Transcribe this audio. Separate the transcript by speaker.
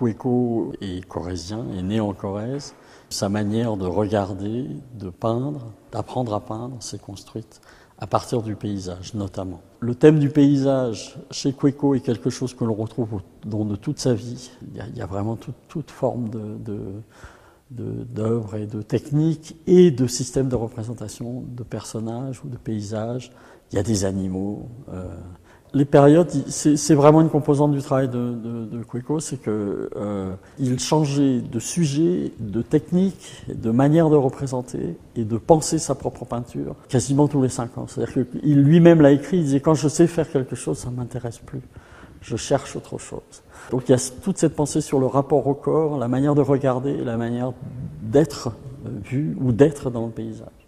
Speaker 1: Cueco est corrézien, est né en Corrèze. Sa manière de regarder, de peindre, d'apprendre à peindre s'est construite à partir du paysage notamment. Le thème du paysage chez Cueco est quelque chose que l'on retrouve au long de toute sa vie. Il y a vraiment toute forme d'œuvres et de techniques et de systèmes de représentation de personnages ou de paysages. Il y a des animaux. Les périodes, c'est vraiment une composante du travail de Cueco, c'est que il changeait de sujet, de technique, de manière de représenter et de penser sa propre peinture quasiment tous les 5 ans. C'est-à-dire qu'il lui-même l'a écrit, il disait quand je sais faire quelque chose, ça ne m'intéresse plus. Je cherche autre chose. Donc il y a toute cette pensée sur le rapport au corps, la manière de regarder, la manière d'être vu ou d'être dans le paysage.